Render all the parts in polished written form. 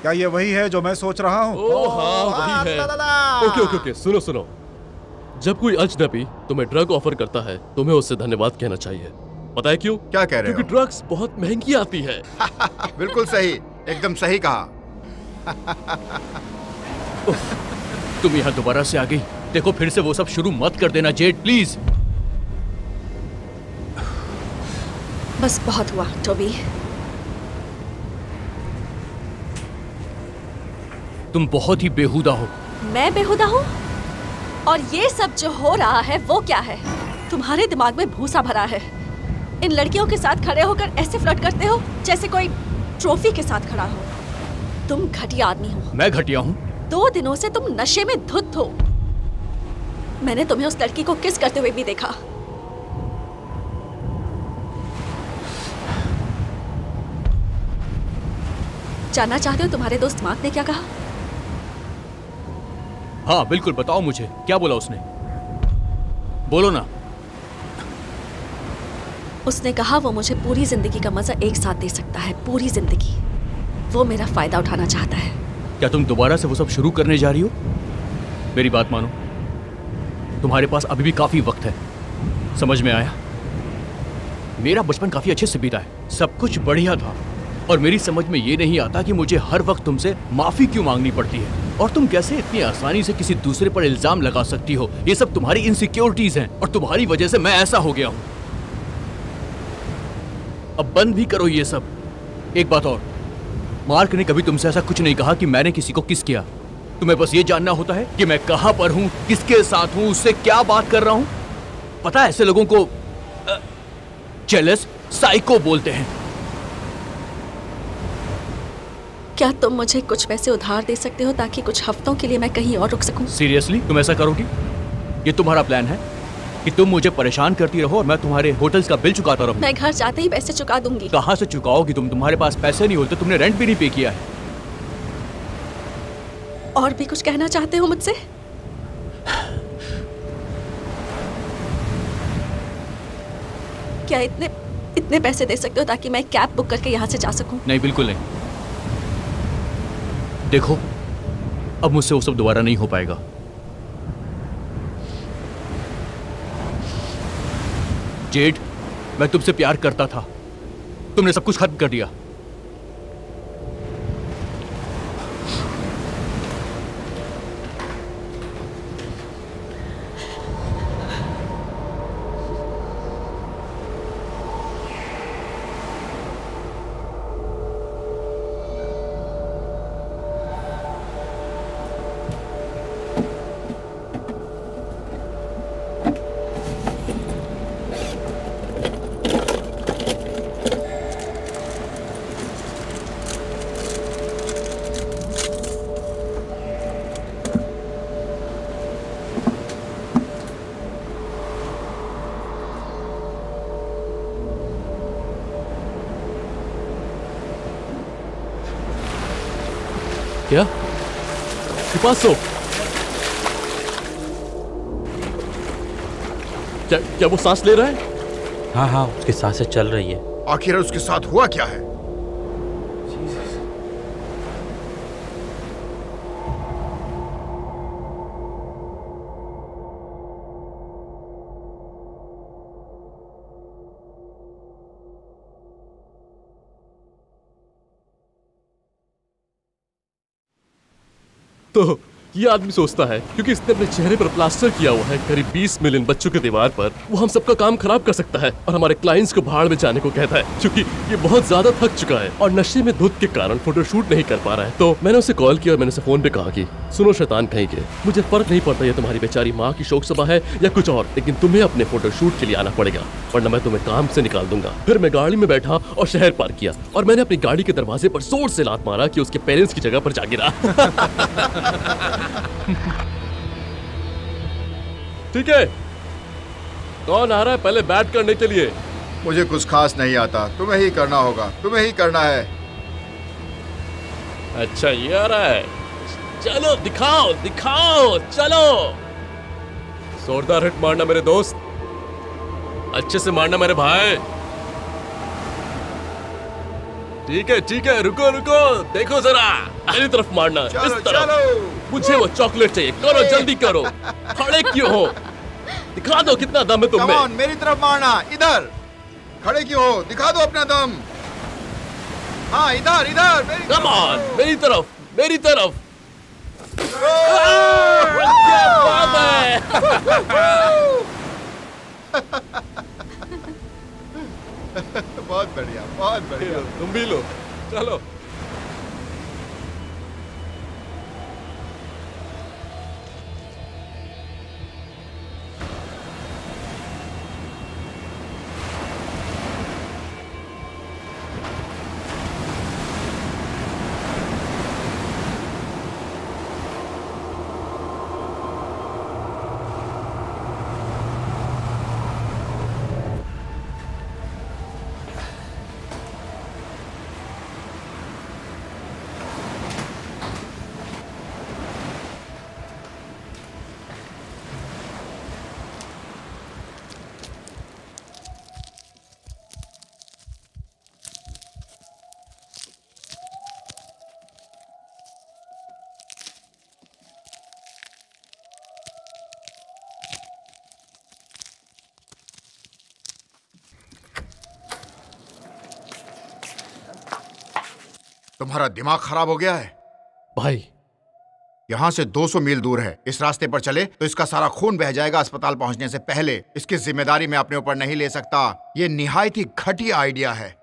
क्या ये वही है जो मैं सोच रहा हूँ? ओह हाँ वही है। ओके ओके ओके, सुनो सुनो, जब कोई अजनबी तुम्हें ड्रग ऑफर करता है तुम्हें उससे धन्यवाद कहना चाहिए। पता है क्यों? क्या कह रहे हो? क्योंकि ड्रग्स बहुत महंगी आती है। बिल्कुल सही, एकदम सही कहा। तुम यहाँ दोबारा से आ गई। देखो फिर से वो सब शुरू मत कर देना जेड, प्लीज। बस बहुत हुआ टोबी। तुम बहुत ही बेहुदा हो। मैं बेहुदा हूँ? और ये सब जो हो रहा है वो क्या है? तुम्हारे दिमाग में भूसा भरा है। इन लड़कियों के साथ खड़े होकर ऐसे फ्लर्ट करते हो जैसे कोई ट्रॉफी के साथ खड़ा हो। तुम घटिया आदमी हो। मैं घटिया हूँ? 2 दिनों से तुम नशे में धुत हो। मैंने तुम्हें उस लड़की को किस करते हुए भी देखा। जानना चाहते हो तुम्हारे दोस्त मार्क ने क्या कहा? हाँ बिल्कुल, बताओ मुझे, क्या बोला उसने? बोलो ना। उसने कहा वो मुझे पूरी जिंदगी का मजा एक साथ दे सकता है, पूरी जिंदगी। वो मेरा फायदा उठाना चाहता है। क्या तुम दोबारा से वो सब शुरू करने जा रही हो? मेरी बात मानो, तुम्हारे पास अभी भी काफी वक्त है। समझ में आया? मेरा बचपन काफी अच्छे से बीता है, सब कुछ बढ़िया था, और मेरी समझ में ये नहीं आता कि मुझे हर वक्त तुमसे माफी क्यों मांगनी पड़ती है, और तुम कैसे इतनी आसानी से किसी दूसरे पर इल्जाम लगा सकती हो। ये सब तुम्हारी इनसिक्योरिटीज हैं, और तुम्हारी वजह से मैं ऐसा हो गया हूं। अब बंद भी करो ये सब। एक बात और, मार्क ने कभी तुमसे ऐसा कुछ नहीं कहा कि मैंने किसी को किस किया। तुम्हें बस ये जानना होता है कि मैं कहां पर हूं, किसके साथ हूं, उससे क्या बात कर रहा हूं। पता है ऐसे लोगों को जेलस साइको बोलते हैं। क्या तुम मुझे कुछ पैसे उधार दे सकते हो ताकि कुछ हफ्तों के लिए मैं कहीं और रुक सकूं? सीरियसली तुम ऐसा करोगी? ये तुम्हारा प्लान है कि तुम मुझे परेशान करती रहो और मैं तुम्हारे होटल्स का बिल चुकाता रहूं? मैं घर जाते ही पैसे चुका दूंगी। कहां से चुकाओगी तुम? तुम्हारे पास पैसे नहीं होते, तुमने रेंट भी नहीं पे किया है। और भी कुछ कहना चाहते हो मुझसे? क्या इतने पैसे दे सकते हो ताकि मैं कैब बुक करके यहाँ से जा सकूं? नहीं, बिल्कुल नहीं। देखो, अब मुझसे वो सब दोबारा नहीं हो पाएगा। जेड, मैं तुमसे प्यार करता था, तुमने सब कुछ खत्म कर दिया। क्या? पिपासो, क्या वो सांस ले रहा है? हाँ हाँ, उसकी सांसें चल रही है। आखिर उसके साथ हुआ क्या है? तो ये आदमी सोचता है क्योंकि इसने अपने चेहरे पर प्लास्टर किया हुआ है करीब 20 मिलियन बच्चों के दीवार पर, वो हम सबका काम खराब कर सकता है और हमारे क्लाइंट्स को भाड़ में जाने को कहता है क्योंकि ये बहुत ज्यादा थक चुका है और नशे में धुत के कारण फोटोशूट नहीं कर पा रहा है। तो मैंने उसे कॉल किया और मैंने उसे फोन पे कहा कि सुनो शैतान कहीं के, मुझे फर्क नहीं पड़ता ये तुम्हारी बेचारी माँ की शोक सभा है या कुछ और, लेकिन तुम्हें अपने फोटोशूट के लिए आना पड़ेगा वरना मैं तुम्हें काम से निकाल दूंगा। फिर मैं गाड़ी में बैठा और शहर पार किया और मैंने अपनी गाड़ी के दरवाजे पर जोर से लात मारा कि उसके पेरेंट्स की जगह पर जा गिरा। ठीक है, कौन आ रहा है पहले बैट करने के लिए? मुझे कुछ खास नहीं आता, तुम्हें ही करना होगा, तुम्हें ही करना है। अच्छा ये आ रहा है, चलो दिखाओ दिखाओ, चलो। जोरदार हिट मारना मेरे दोस्त, अच्छे से मारना मेरे भाई। ठीक है, रुको रुको, देखो जरा, मेरी तरफ मारना, चलो, इस तरफ। चलो। मुझे वो चॉकलेट चाहिए, करो जल्दी करो। खड़े क्यों हो? दिखा दो कितना दम है तुम Come में। on, मेरी तरफ मारना, इधर। खड़े क्यों हो? दिखा दो अपना दम। हाँ, इधर इधर मेरी कम ऑन, मेरी तरफ। क्या बात है? बहुत बढ़िया, बहुत बढ़िया। तुम भी लो, चलो। तुम्हारा दिमाग खराब हो गया है। भाई, यहाँ से 200 मील दूर है। इस रास्ते पर चले तो इसका सारा खून बह जाएगा अस्पताल पहुंचने से पहले। इसकी जिम्मेदारी मैं अपने ऊपर नहीं ले सकता। ये निहायत ही घटिया आइडिया है।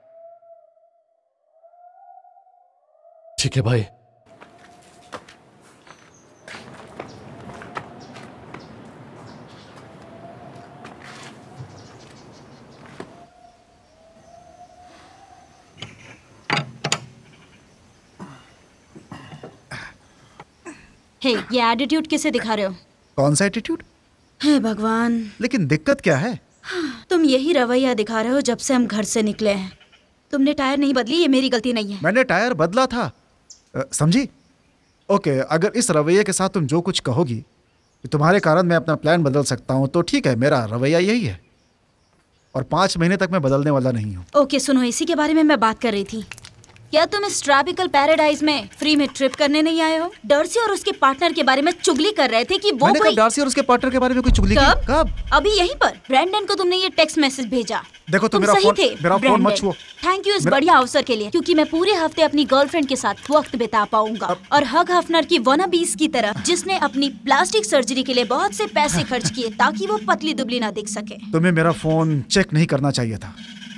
ठीक है भाई। हे, ये एटीट्यूड किसे दिखा रहे हो? कौन सा एटीट्यूड? हे भगवान, लेकिन दिक्कत क्या है? तुम यही रवैया दिखा रहे हो जब से हम घर से निकले हैं। तुमने टायर नहीं बदली, ये मेरी गलती नहीं है। मैंने टायर बदला था, समझी? ओके, अगर इस रवैये के साथ तुम जो कुछ कहोगी कि तुम्हारे कारण मैं अपना प्लान बदल सकता हूँ, तो ठीक है, मेरा रवैया यही है। और 5 महीने तक मैं बदलने वाला नहीं हूँ। ओके सुनो, इसी के बारे में मैं बात कर रही थी। क्या तुम इस ट्रॉपिकल पैराडाइज में फ्री में ट्रिप करने नहीं आए हो? डर्सी और उसके पार्टनर के बारे में चुगली कर रहे थे कि वो मैंने कोई... कब डार्सी और उसके पार्टनर के बारे में कोई चुगली की? कब? अभी यहीं पर ब्रैंडन को तुमने ये टेक्स्ट मैसेज भेजा। देखो तुम मेरा सही फोन, थे मेरा फोन मत छुओ। थैंक यू इस बढ़िया अवसर के लिए, क्योंकि मैं पूरे हफ्ते अपनी गर्लफ्रेंड के साथ वक्त बिता पाऊंगा। और हग हफनर की वनाबीस की तरह, जिसने अपनी प्लास्टिक सर्जरी के लिए बहुत से पैसे खर्च किए ताकि वो पतली दुबली ना दिख सके। तुम्हें मेरा फोन चेक नहीं करना चाहिए था,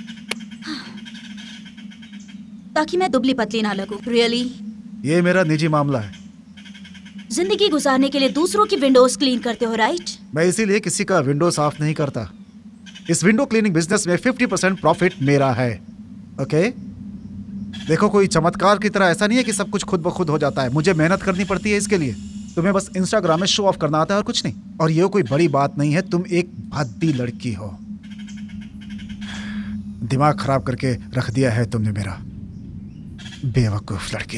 ताकि मैं दुबली पतली ना लगूं। रियली? ये मेरा निजी मामला है। जिंदगी गुजारने के लिए दूसरों की विंडोज क्लीन करते हो, राइट? मैं इसीलिए किसी का विंडो साफ नहीं करता। इस विंडो क्लीनिंग बिजनेस में 50% प्रॉफिट मेरा है। ओके? देखो, कोई चमत्कार की तरह ऐसा नहीं है कि सब कुछ खुद ब खुद हो जाता है। मुझे मेहनत करनी पड़ती है इसके लिए। तुम्हें बस इंस्टाग्राम में शो ऑफ करना आता है और कुछ नहीं। और ये कोई बड़ी बात नहीं है, तुम एक भद्दी लड़की हो। दिमाग खराब करके रख दिया है तुमने मेरा, बेवकूफ लड़की।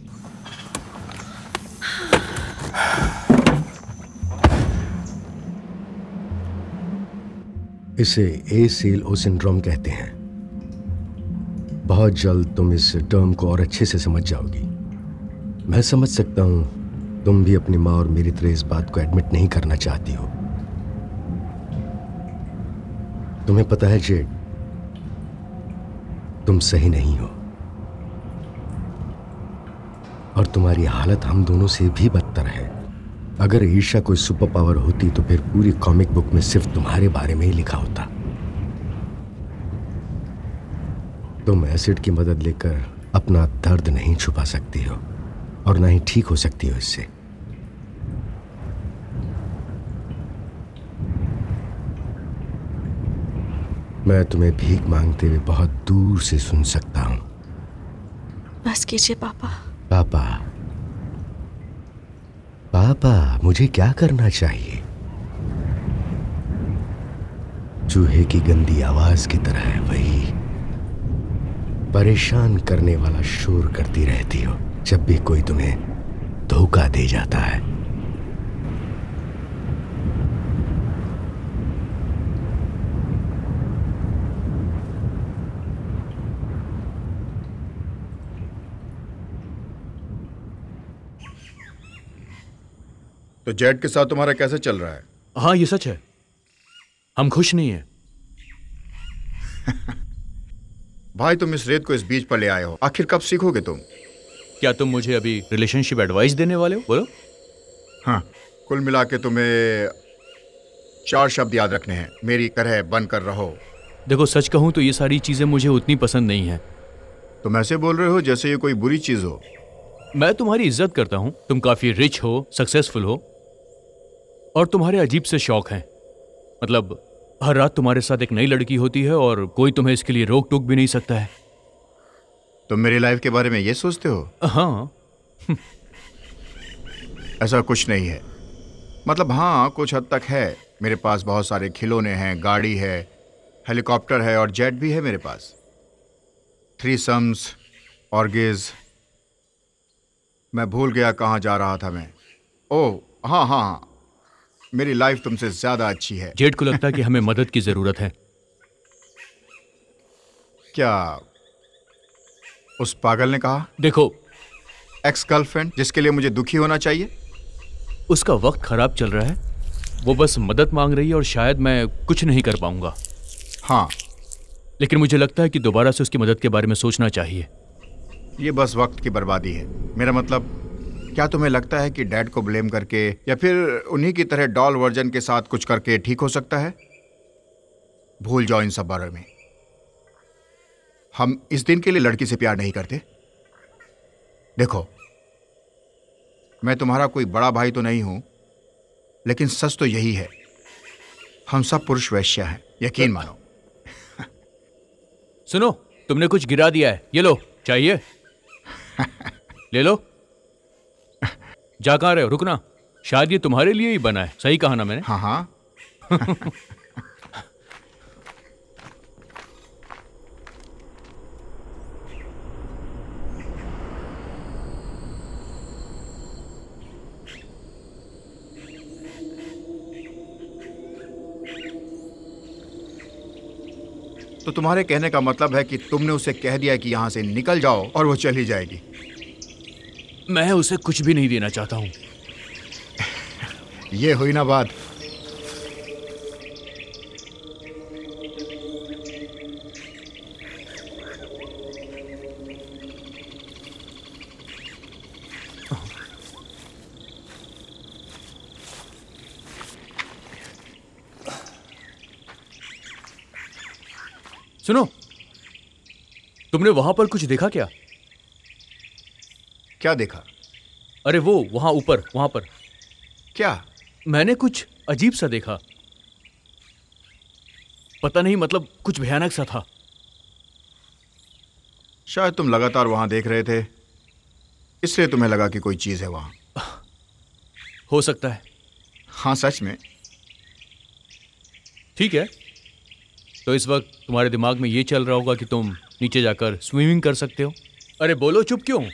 इसे ए सेल ओ सिंड्रोम कहते हैं। बहुत जल्द तुम इस टर्म को और अच्छे से समझ जाओगी। मैं समझ सकता हूं तुम भी अपनी माँ और मेरी तरह इस बात को एडमिट नहीं करना चाहती हो। तुम्हें पता है जेड, तुम सही नहीं हो और तुम्हारी हालत हम दोनों से भी बदतर है। अगर ईर्ष्या कोई सुपर पावर होती तो फिर पूरी कॉमिक बुक में सिर्फ तुम्हारे बारे में ही लिखा होता। तुम एसिड की मदद लेकर अपना दर्द नहीं छुपा सकती हो और ना ही ठीक हो सकती हो इससे। मैं तुम्हें भीख मांगते हुए बहुत दूर से सुन सकता हूं। बस कीजिए पापा। पापा, पापा, मुझे क्या करना चाहिए? चूहे की गंदी आवाज की तरह है वही परेशान करने वाला शोर करती रहती हो जब भी कोई तुम्हें धोखा दे जाता है। तो जेड के साथ तुम्हारा कैसे चल रहा है? हाँ ये सच है, हम खुश नहीं हैं। भाई तुम इस रेत को इस बीच पर ले आए हो, आखिर कब सीखोगे तुम? क्या तुम मुझे अभी रिलेशनशिप एडवाइस देने वाले हो? बोलो। हाँ, कुल मिला के तुम्हें 4 शब्द याद रखने हैं। मेरी तरह बनकर रहो। देखो सच कहूं तो ये सारी चीजें मुझे उतनी पसंद नहीं है। तुम ऐसे बोल रहे हो जैसे ये कोई बुरी चीज हो। मैं तुम्हारी इज्जत करता हूं, तुम काफी रिच हो, सक्सेसफुल हो और तुम्हारे अजीब से शौक हैं। मतलब हर रात तुम्हारे साथ एक नई लड़की होती है और कोई तुम्हें इसके लिए रोक टोक भी नहीं सकता है। तुम मेरी लाइफ के बारे में ये सोचते हो? हाँ। ऐसा कुछ नहीं है। मतलब हाँ, कुछ हद तक है। मेरे पास बहुत सारे खिलौने हैं, गाड़ी है, हेलीकॉप्टर है और जेट भी है मेरे पास। थ्रीसम्स, ऑर्गेज। मैं भूल गया कहाँ जा रहा था मैं। ओह हाँ हाँ हाँ, मेरी लाइफ तुमसे ज्यादा अच्छी है। जेड को लगता है कि हमें मदद की जरूरत है। क्या उस पागल ने कहा? देखो, एक्स गर्लफ्रेंड जिसके लिए मुझे दुखी होना चाहिए? उसका वक्त खराब चल रहा है, वो बस मदद मांग रही है और शायद मैं कुछ नहीं कर पाऊंगा। हाँ, लेकिन मुझे लगता है कि दोबारा से उसकी मदद के बारे में सोचना चाहिए। ये बस वक्त की बर्बादी है। मेरा मतलब, क्या तुम्हें लगता है कि डैड को ब्लेम करके या फिर उन्हीं की तरह डॉल वर्जन के साथ कुछ करके ठीक हो सकता है? भूल जाओ इन सब बारे में। हम इस दिन के लिए लड़की से प्यार नहीं करते। देखो, मैं तुम्हारा कोई बड़ा भाई तो नहीं हूं, लेकिन सच तो यही है, हम सब पुरुष वैश्या हैं, यकीन मानो। सुनो, तुमने कुछ गिरा दिया है, ये लो। चाहिए? ले लो। जा कहाँ रहे हो? रुकना, शायद ये तुम्हारे लिए ही बना है। सही कहा ना मैंने? हाँ हाँ। तो तुम्हारे कहने का मतलब है कि तुमने उसे कह दिया कि यहां से निकल जाओ और वो चली जाएगी? मैं उसे कुछ भी नहीं देना चाहता हूं। ये हुई ना बात। सुनो, तुमने वहां पर कुछ देखा क्या? क्या देखा? अरे वो वहां ऊपर, वहां पर। क्या? मैंने कुछ अजीब सा देखा। पता नहीं, मतलब कुछ भयानक सा था। शायद तुम लगातार वहां देख रहे थे, इसलिए तुम्हें लगा कि कोई चीज है वहां। हो सकता है। हाँ सच में। ठीक है, तो इस वक्त तुम्हारे दिमाग में ये चल रहा होगा कि तुम नीचे जाकर स्विमिंग कर सकते हो। अरे बोलो, चुप क्यों?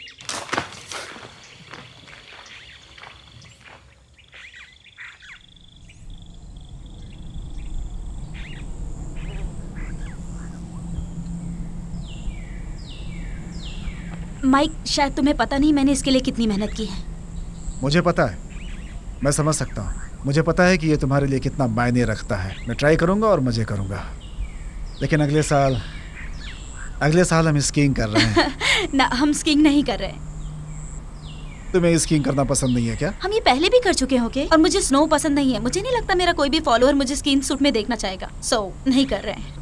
माइक, शायद तुम्हें पता नहीं मैंने इसके लिए कितनी मेहनत की है। मुझे पता है, मैं समझ सकता हूँ। मुझे पता है कि ये तुम्हारे लिए कितना मायने रखता है। मैं ट्राई करूँगा और मज़े करूँगा, लेकिन अगले साल हम स्कीइंग कर रहे हैं। ना, हम स्कीइंग नहीं कर रहे। तुम्हें स्कीइंग करना पसंद नहीं है क्या? हम ये पहले भी कर चुके हैं, ओके? और मुझे स्नो पसंद नहीं है। मुझे नहीं लगता मेरा कोई भी फॉलोअर मुझे स्कीइंग सूट में देखना चाहेगा, सो नहीं कर रहे हैं।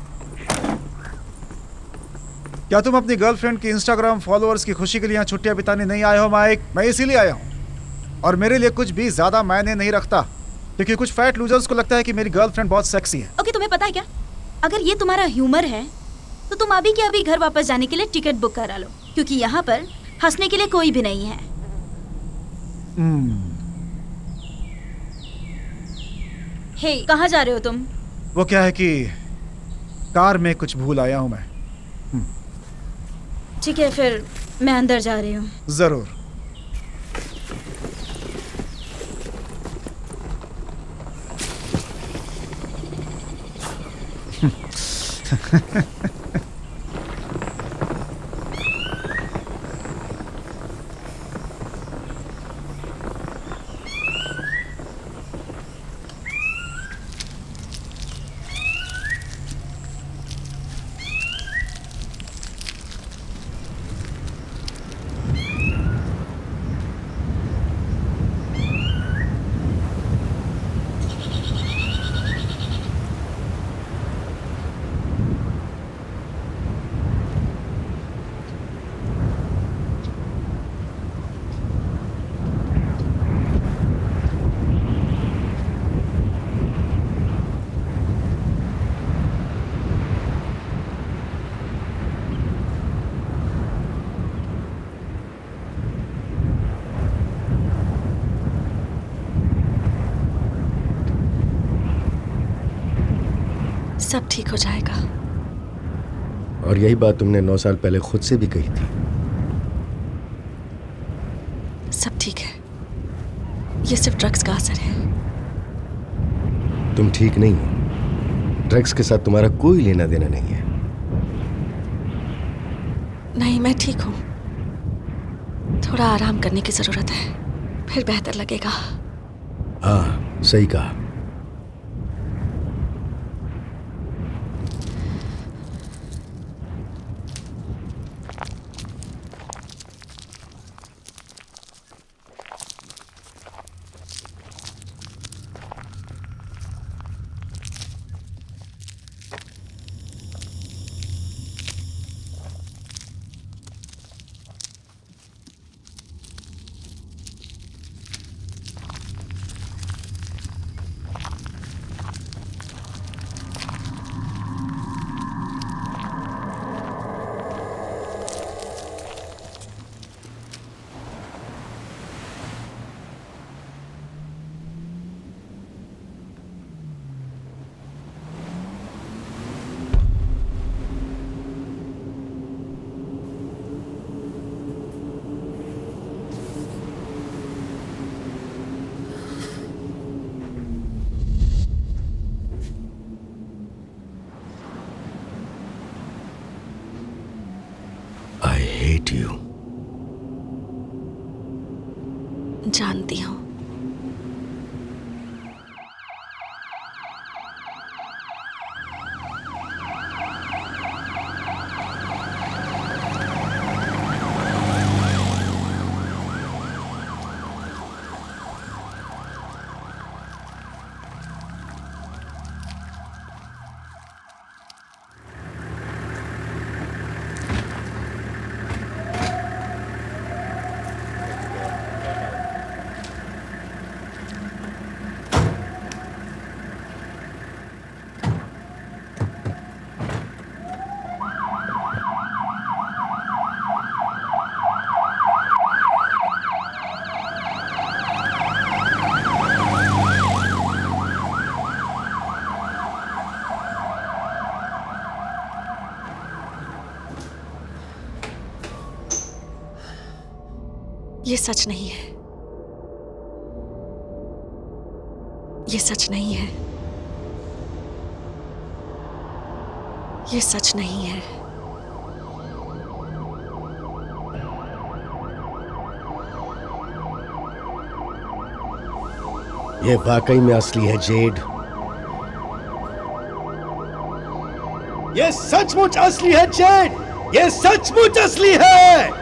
क्या तुम अपनी गर्लफ्रेंड की इंस्टाग्राम फॉलोअर्स की खुशी के लिए यहाँ छुट्टियां बिताने नहीं आए हो माइक? मैं इसीलिए आया हूँ, और मेरे लिए कुछ भी ज्यादा मायने नहीं रखता, क्योंकि कुछ फैट लूजर्स को लगता है कि मेरी गर्लफ्रेंड बहुत सेक्सी है। ओके, तुम्हें पता है क्या, अगर ये तुम्हारा ह्यूमर है तो तुम अभी के अभी घर वापस जाने के लिए टिकट बुक करा लो, क्योंकि यहाँ पर हंसने के लिए कोई भी नहीं है। हे, कहाँ जा रहे हो तुम? वो क्या है कि कार में कुछ भूल आया हूँ मैं। ठीक है, फिर मैं अंदर जा रही हूँ। जरूर। सब ठीक हो जाएगा। और यही बात तुमने 9 साल पहले खुद से भी कही थी। सब ठीक है, ये सिर्फ ड्रग्स का असर है। तुम ठीक नहीं हो। ड्रग्स के साथ तुम्हारा कोई लेना देना नहीं है। नहीं, मैं ठीक हूँ। थोड़ा आराम करने की जरूरत है, फिर बेहतर लगेगा। हाँ, सही कहा। जानती हूँ। ये सच नहीं है, ये सच नहीं है, ये सच नहीं है। ये वाकई में असली है जेड। ये सचमुच असली है जेड। ये सचमुच असली है।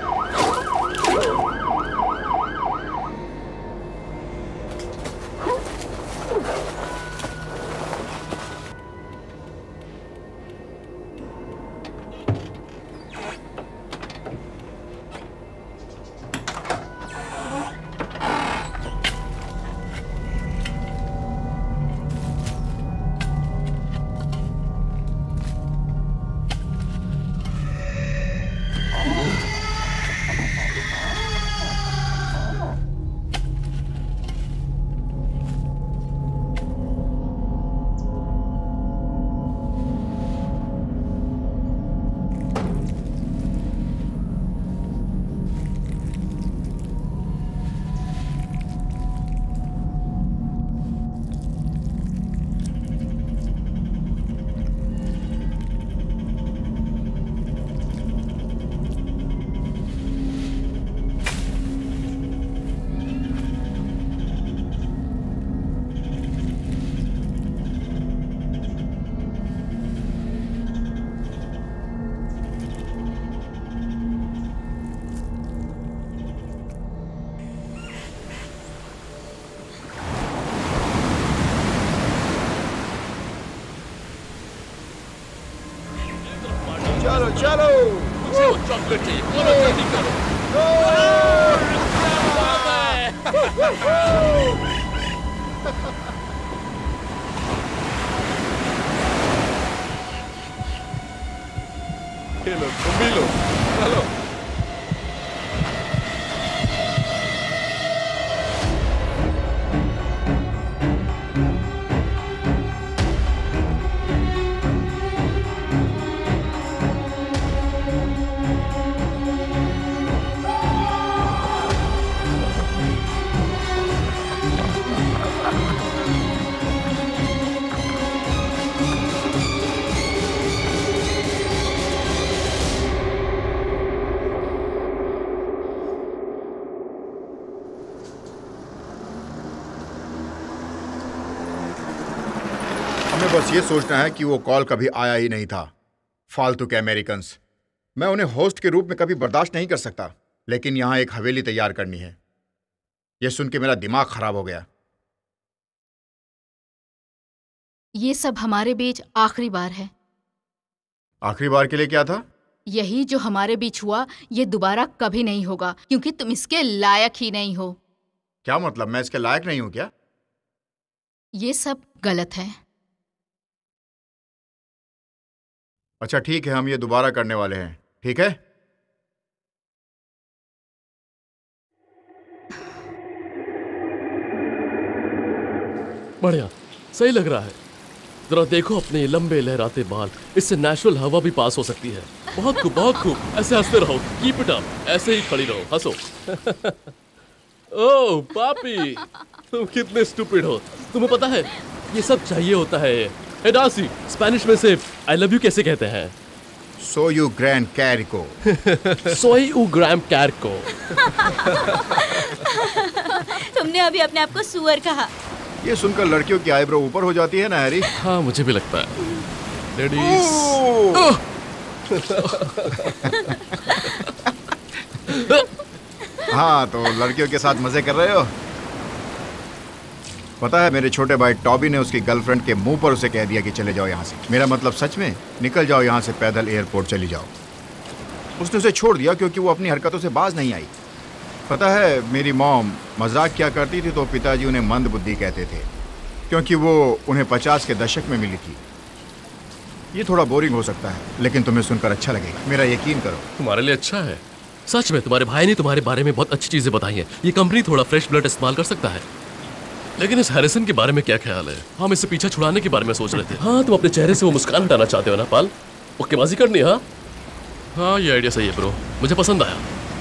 चलो चलो चॉकलेट चाहिए, बोलो जल्दी करो। खेलो तुम भी लो, चलो। हमें बस ये सोचना है कि वो कॉल कभी आया ही नहीं था। फालतू के अमेरिकन्स। मैं उन्हें होस्ट के रूप में कभी बर्दाश्त नहीं कर सकता, लेकिन यहाँ एक हवेली तैयार करनी है। यह सुन के मेरा दिमाग खराब हो गया। ये सब हमारे बीच आखिरी बार है। आखिरी बार के लिए क्या था? यही जो हमारे बीच हुआ ये दोबारा कभी नहीं होगा, क्योंकि तुम इसके लायक ही नहीं हो। क्या मतलब, मैं इसके लायक नहीं हूं क्या? ये सब गलत है। अच्छा ठीक है, हम ये दोबारा करने वाले हैं, ठीक है? बढ़िया, सही लग रहा है। जरा देखो अपने ये लंबे लहराते बाल, इससे नेचुरल हवा भी पास हो सकती है। बहुत खूब, बहुत खूब। ऐसे हंसते रहो, कीप इट अप, ऐसे ही खड़ी रहो, हंसो। ओह पापी, तुम कितने स्टूपिड हो। तुम्हें पता है ये सब चाहिए होता है। हे डार्सी, स्पेनिश में से आई लव यू कैसे कहते हैं? सो यू ग्रैंड कैरिको। सोई उ ग्रैम कैरिको। तुमने अभी अपने आप को सुअर कहा। ये सुनकर लड़कियों की आईब्रो ऊपर हो जाती है ना हैरी? हाँ मुझे भी लगता है। लेडीज। हाँ तो लड़कियों के साथ मजे कर रहे हो? पता है मेरे छोटे भाई टॉबी ने उसकी गर्लफ्रेंड के मुंह पर उसे कह दिया कि चले जाओ यहाँ से। मेरा मतलब सच में, निकल जाओ यहाँ से, पैदल एयरपोर्ट चली जाओ। उसने उसे छोड़ दिया क्योंकि वो अपनी हरकतों से बाज नहीं आई। पता है मेरी मॉम मजाक क्या करती थी तो पिताजी उन्हें मंद बुद्धि कहते थे, क्योंकि वो उन्हें 50 के दशक में मिली थी। ये थोड़ा बोरिंग हो सकता है, लेकिन तुम्हें सुनकर अच्छा लगेगा, मेरा यकीन करो। तुम्हारे लिए अच्छा है। सच में तुम्हारे भाई ने तुम्हारे बारे में बहुत अच्छी चीजें बताई हैं। ये कंपनी थोड़ा फ्रेश ब्लड इस्तेमाल कर सकता है। लेकिन इस हैरिसन के बारे में क्या ख्याल है? हम इससे पीछा छुड़ाने के बारे में सोच रहे थे। हाँ तुम अपने चेहरे से वो मुस्कान हटाना चाहते हो ना पाल? ओकेबाजी करनी है? हाँ ये आइडिया सही है ब्रो, मुझे पसंद आया।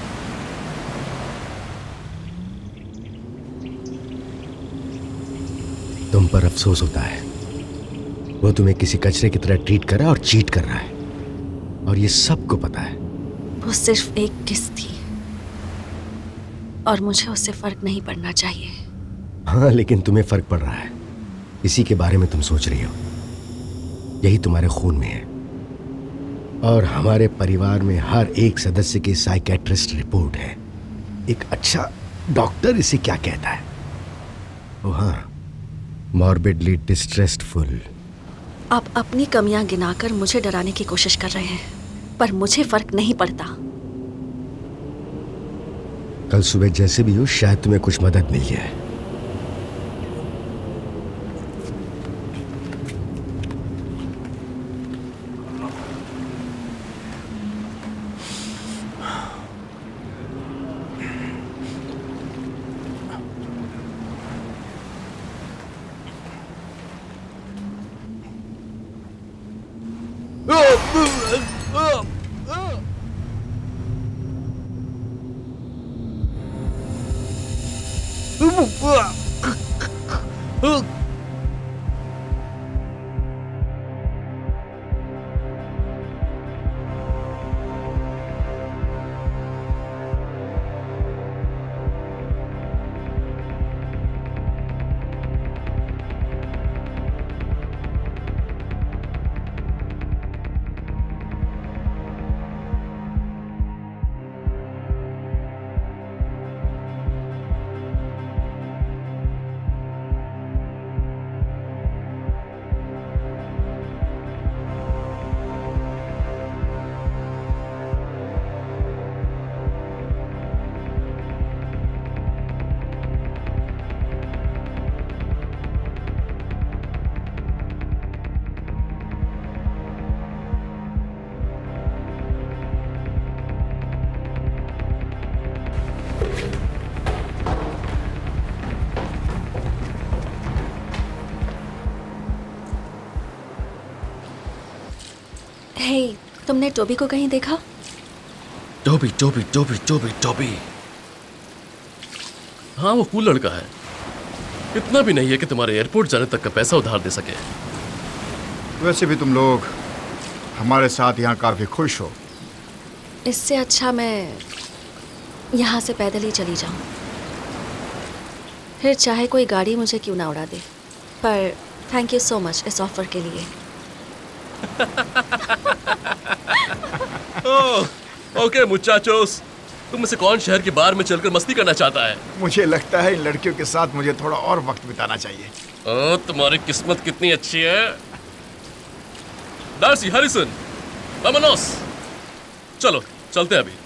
तुम पर अफसोस होता है। वो तुम्हें किसी कचरे की तरह ट्रीट कर रहा है और चीट कर रहा है, और ये सबको पता है। वो सिर्फ एक किस थी और मुझे उससे फर्क नहीं पड़ना चाहिए। हाँ लेकिन तुम्हें फर्क पड़ रहा है। इसी के बारे में तुम सोच रही हो। यही तुम्हारे खून में है। और हमारे परिवार में हर एक सदस्य की साइकेट्रिस्ट रिपोर्ट है। एक अच्छा डॉक्टर इसे क्या कहता है? ओ हाँ, मॉर्बिडली डिस्ट्रेसफुल। आप अपनी कमियां गिनाकर मुझे डराने की कोशिश कर रहे हैं, पर मुझे फर्क नहीं पड़ता। कल सुबह जैसे भी हो शायद तुम्हें कुछ मदद मिल जाए। हे, तुमने टोबी को कहीं देखा? Toby Toby Toby Toby Toby. हाँ वो कूल लड़का है। इतना भी नहीं है कि तुम्हारे एयरपोर्ट जाने तक का पैसा उधार दे सके। वैसे भी तुम लोग हमारे साथ यहाँ काफी खुश हो। इससे अच्छा मैं यहाँ से पैदल ही चली जाऊँ। फिर चाहे कोई गाड़ी मुझे क्यों ना उड़ा दे, पर थैंक यू सो मच इस ऑफर के लिए। ओके मुचाचोस, तुम में से कौन शहर के बार में चलकर मस्ती करना चाहता है? मुझे लगता है इन लड़कियों के साथ मुझे थोड़ा और वक्त बिताना चाहिए। तुम्हारी किस्मत कितनी अच्छी है। डार्सी, हैरिसन, वामोनोस, चलो चलते हैं अभी।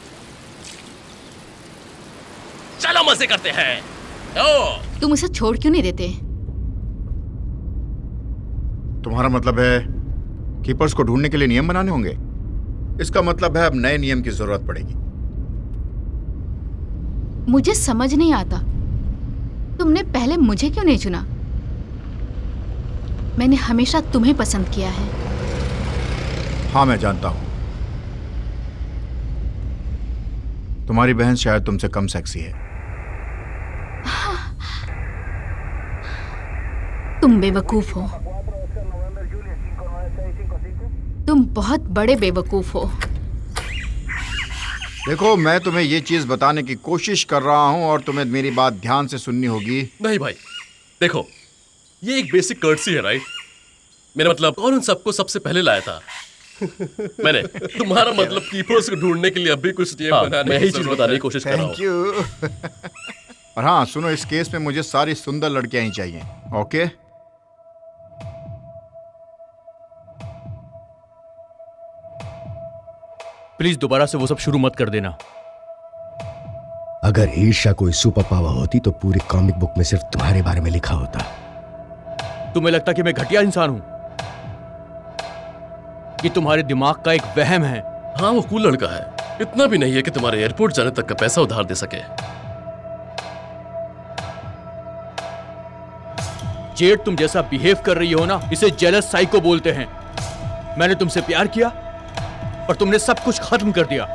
चलो मजे करते हैं। तुम उसे छोड़ क्यों नहीं देते? तुम्हारा मतलब है कीपर्स को ढूंढने के लिए नियम बनाने होंगे? इसका मतलब है अब नए नियम की जरूरत पड़ेगी। मुझे समझ नहीं आता, तुमने पहले मुझे क्यों नहीं चुना? मैंने हमेशा तुम्हें पसंद किया है। हाँ मैं जानता हूं, तुम्हारी बहन शायद तुमसे कम सेक्सी है। तुम बेवकूफ हो, तुम बहुत बड़े बेवकूफ हो। देखो, मैं तुम्हें ये चीज बताने की कोशिश कर रहा हूं और तुम्हें मेरी बात ध्यान से सुननी होगी। नहीं भाई, देखो ये एक बेसिक कर्टसी है, राइट? मेरा मतलब कौन उन सबको सबसे पहले लाया था? मैंने। तुम्हारा मतलब कीपर्स को ढूंढने के लिए अभी कुछ नियम बनाने मैं ही चीज बताने की कोशिश कर रहा हूं। Thank you. और हाँ सुनो, इस केस में मुझे सारी सुंदर लड़कियां ही चाहिए। ओके? प्लीज दोबारा से वो सब शुरू मत कर देना। अगर ईर्ष्या कोई सुपर पावर होती तो पूरी कॉमिक बुक में सिर्फ तुम्हारे बारे में लिखा होता। तुम्हें लगता कि मैं घटिया इंसान हूं? कि तुम्हारे दिमाग का एक वहम है। हाँ वो कूल लड़का है, इतना भी नहीं है कि तुम्हारे एयरपोर्ट जाने तक का पैसा उधार दे सके। जेड, तुम जैसा बिहेव कर रही हो ना, इसे जेलस साइको बोलते हैं। मैंने तुमसे प्यार किया और तुमने सब कुछ खत्म कर दिया।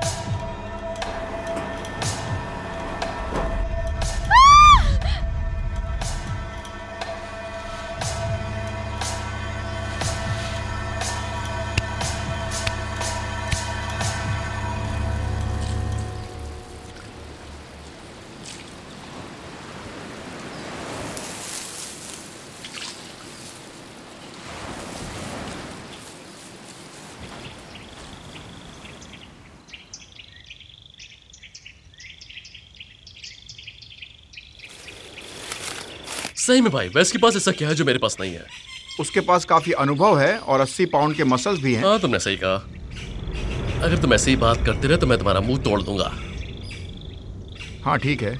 सही में भाई, वेस के पास ऐसा क्या है जो मेरे पास नहीं है? उसके पास काफी अनुभव है और 80 पाउंड के मसल्स भी हैं। हाँ तुमने सही कहा। अगर तुम ऐसे ही बात करते रहे तो मैं तुम्हारा मुंह तोड़ दूंगा। हाँ ठीक है।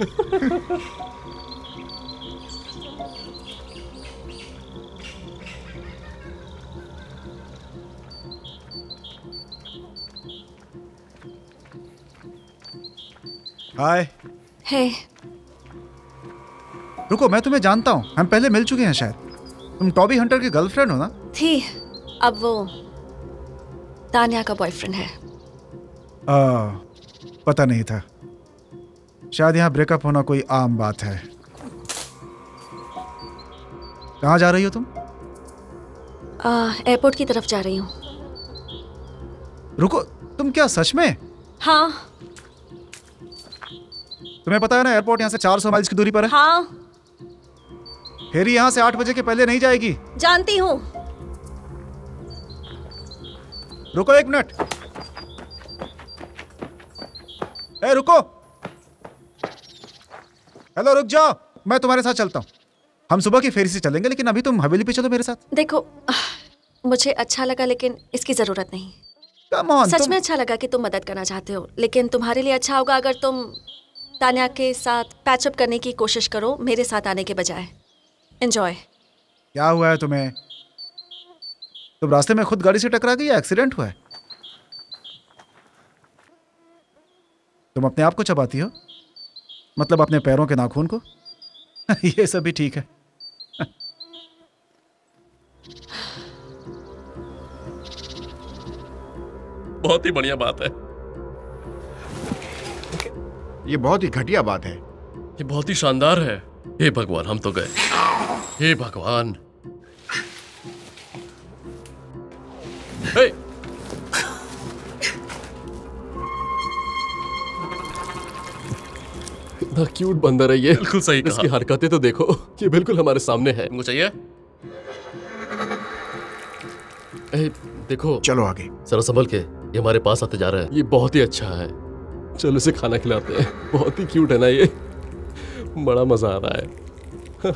हाय। हे। रुको, मैं तुम्हें जानता हूँ, हम पहले मिल चुके हैं शायद। तुम टॉबी हंटर की गर्लफ्रेंड हो ना? थी, अब वो तान्या का बॉयफ्रेंड है। पता नहीं था। शायद यहाँ ब्रेकअप होना कोई आम बात है। कहाँ जा रही हो तुम? एयरपोर्ट की तरफ जा रही हूँ। रुको, तुम क्या सच में? हाँ। तुम्हें पता है ना एयरपोर्ट यहाँ से 400 माइल्स की दूरी पर है। हाँ। फेरी यहाँ से 8 बजे के पहले नहीं जाएगी। जानती हूँ। रुको एक मिनट। ए रुको। हेलो, रुक जाओ, मैं तुम्हारे साथ चलता हूँ। हम सुबह की फेरी से चलेंगे, लेकिन अभी तुम हवेली पे चलो मेरे साथ। देखो, मुझे अच्छा लगा लेकिन इसकी जरूरत नहीं। Come on, सच में अच्छा लगा कि तुम मदद करना चाहते हो, लेकिन तुम्हारे लिए अच्छा होगा अगर तुम तान्या के साथ पैचअप करने की कोशिश करो मेरे साथ आने के बजाय। एंजॉय। क्या हुआ है तुम्हें? तुम रास्ते में खुद गाड़ी से टकरा गई या एक्सीडेंट हुआ है? तुम अपने आप को चबाती हो? मतलब अपने पैरों के नाखून को? ये सब भी ठीक है। बहुत ही बढ़िया बात है। ये बहुत ही घटिया बात है। ये बहुत ही शानदार है। हे भगवान, हम तो गए। हे भगवान। हे! क्यूट बंदर है ये। बिल्कुल सही कहा। इसकी हरकतें तो देखो, ये बिल्कुल हमारे सामने है। तुमको चाहिए? देखो, चलो आगे। जरा संभल के, ये हमारे पास आते जा रहा है। ये बहुत ही अच्छा है, चलो इसे खाना खिलाते हैं। बहुत ही क्यूट है ना ये, बड़ा मजा आ रहा है।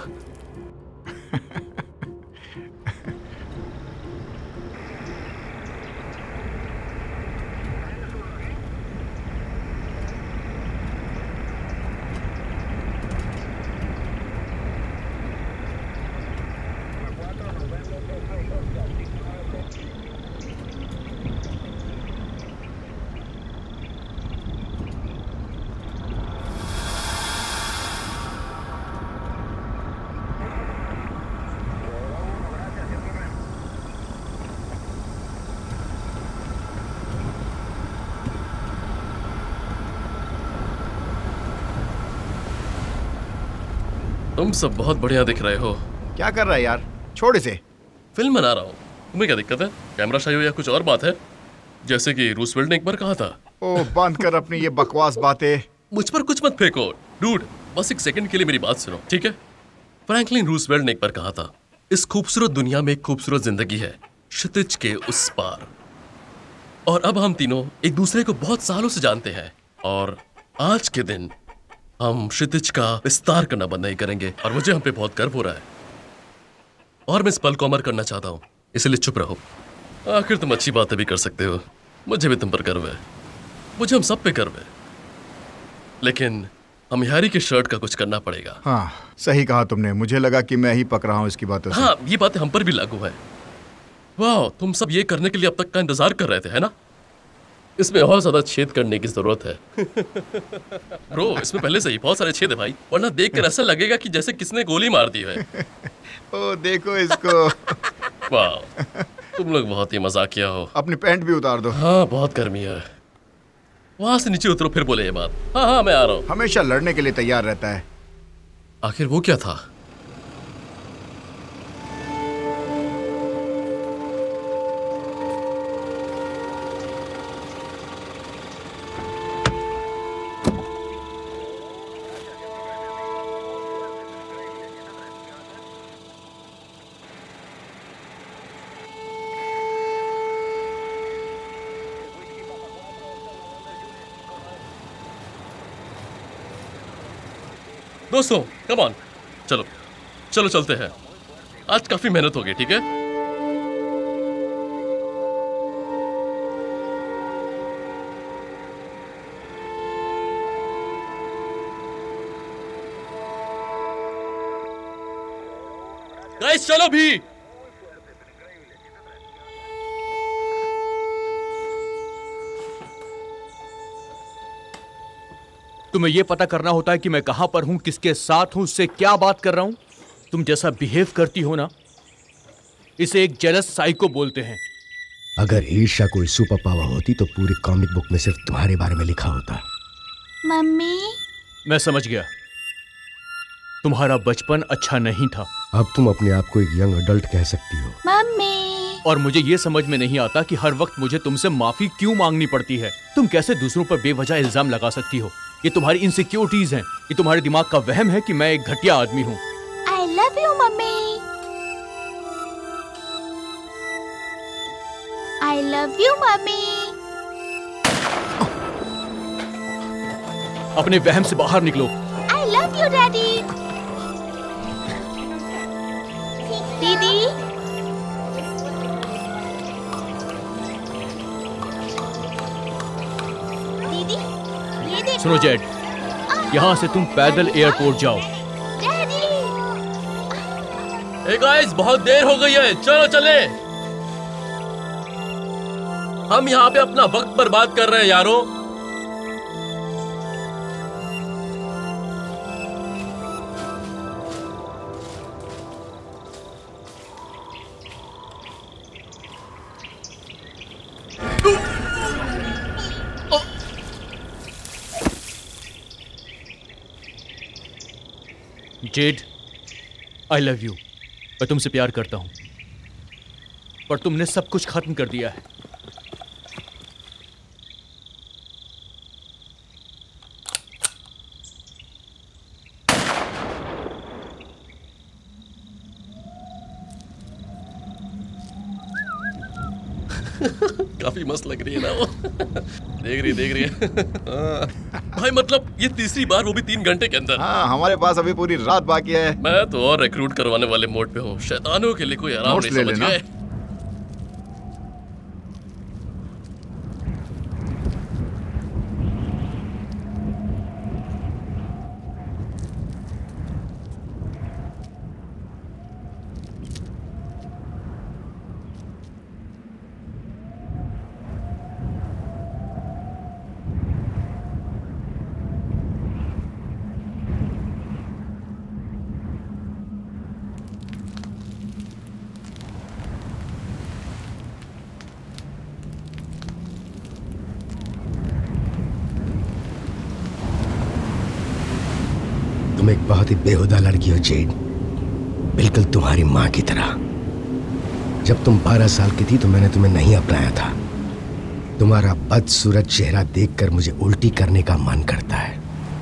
तुम सब बहुत बढ़िया दिख रहे हो। क्या कर रहा है यार? छोड़ इसे। फिल्म बना रहा हूँ। तुम्हें क्या दिक्कत है? कैमरा शाई हो या कुछ और बात है? जैसे कि रूसवेल्ट ने एक बार कहा था। ओ, बंद कर अपनी ये बकवास बातें। मुझ पर कुछ मत फेंको डूड, बस एक सेकंड के लिए मेरी बात सुनो, ठीक है? फ्रैंकलिन रूसवेल्ट ने एक बार कहा था, इस खूबसूरत दुनिया में एक खूबसूरत जिंदगी है क्षितिज के उस पार। और अब हम तीनों एक दूसरे को बहुत सालों से जानते हैं, और आज के दिन हम क्षितिज का विस्तार करना बंद नहीं करेंगे। और मुझे हम पे बहुत गर्व हो रहा है, और मैं इस पल को अमर करना चाहता हूँ, इसलिए चुप रहो। आखिर तुम अच्छी बातें भी कर सकते हो, मुझे भी तुम पर गर्व है, मुझे हम सब पे गर्व है, लेकिन हम हैरी की शर्ट का कुछ करना पड़ेगा। हाँ, सही कहा तुमने। मुझे लगा कि मैं ही पक रहा हूँ इसकी बातों से। हाँ, ये बातें हम पर भी लागू है। वाह, तुम सब ये करने के लिए अब तक का इंतजार कर रहे थे, है ना? इसमें और ज्यादा छेद करने की जरूरत है। ब्रो, इसमें पहले से ही बहुत सारे छेद है भाई, वरना देखकर ऐसा लगेगा कि जैसे किसने गोली मार दी है। ओ, देखो इसको। वाह, तुम लोग बहुत ही मजाकिया हो। अपनी पैंट भी उतार दो। हाँ, बहुत गर्मी है। वहां से नीचे उतरो, फिर बोले ये बात। हाँ हाँ, मैं आ रहा हूँ। हमेशा लड़ने के लिए तैयार रहता है। आखिर वो क्या था? दोस्तों, कम ऑन, चलो चलो चलते हैं। आज काफी मेहनत हो गई, ठीक है? गाइस, चलो भी। तुम्हें यह पता करना होता है कि मैं कहां पर हूं, किसके साथ हूं, उससे क्या बात कर रहा हूं। तुम जैसा बिहेव करती हो ना, इसे एक जेलस साइको बोलते हैं। अगर ईर्ष्या कोई सुपर पावर होती तो पूरी कॉमिक बुक में सिर्फ तुम्हारे बारे में लिखा होता। मम्मी, मैं समझ गया, तुम्हारा बचपन अच्छा नहीं था। अब तुम अपने आप को एक यंग अडल्ट कह सकती हो। मम्मी। और मुझे यह समझ में नहीं आता कि हर वक्त मुझे तुमसे माफी क्यों मांगनी पड़ती है। तुम कैसे दूसरों पर बेवजह इल्जाम लगा सकती हो? ये तुम्हारी इनसिक्योरिटीज हैं, ये तुम्हारे दिमाग का वहम है कि मैं एक घटिया आदमी हूँ। I love you mummy. I love you mummy. अपने वहम से बाहर निकलो। I love you daddy. दीदी। दीदी, ये देखो। सुनो जेड, यहाँ से तुम पैदल एयरपोर्ट जाओ। डैडी। हे गाइस, बहुत देर हो गई है, चलो चले। हम यहाँ पे अपना वक्त बर्बाद कर रहे हैं यारों। जेड, आई लव यू। मैं तुमसे प्यार करता हूं, पर तुमने सब कुछ खत्म कर दिया है। काफी मस्त लग रही है ना वो। देख रही है। भाई मतलब ये तीसरी बार, वो भी 3 घंटे के अंदर। हाँ, हमारे पास अभी पूरी रात बाकी है। मैं तो और रिक्रूट करवाने वाले मोड पे हूँ। शैतानों के लिए कोई आराम नहीं, समझ गए? तुम एक बहुत ही बेहुदा लड़की हो जेड, बिल्कुल तुम्हारी माँ की तरह। जब तुम 12 साल की थी तो मैंने तुम्हें नहीं अपनाया था। तुम्हारा बदसूरत चेहरा देखकर मुझे उल्टी करने का मन करता है।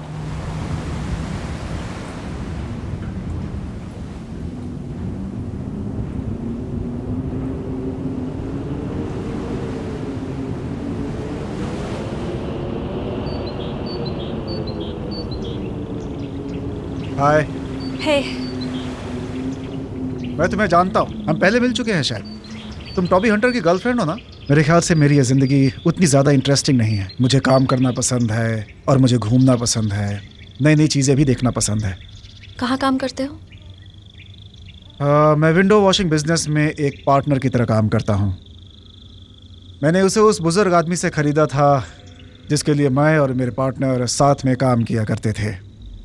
हाय। हे। मैं तुम्हें जानता हूँ, हम पहले मिल चुके हैं शायद। तुम टॉबी हंटर की गर्लफ्रेंड हो ना? मेरे ख्याल से मेरी ये ज़िंदगी उतनी ज़्यादा इंटरेस्टिंग नहीं है। मुझे काम करना पसंद है और मुझे घूमना पसंद है, नई नई चीज़ें भी देखना पसंद है। कहाँ काम करते हो? मैं विंडो वॉशिंग बिजनेस में एक पार्टनर की तरह काम करता हूँ। मैंने उसे उस बुजुर्ग आदमी से ख़रीदा था जिसके लिए मैं और मेरे पार्टनर साथ में काम किया करते थे।